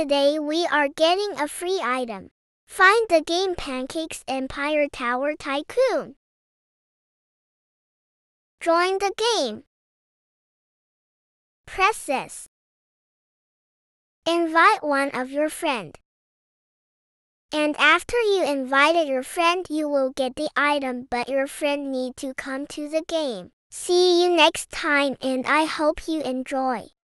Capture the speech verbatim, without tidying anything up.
today we are getting a free item. Find the game Pancakes Empire Tower Tycoon. Join the game. Press this. Invite one of your friend. And after you invited your friend, you will get the item, but your friend need to come to the game. See you next time and I hope you enjoy.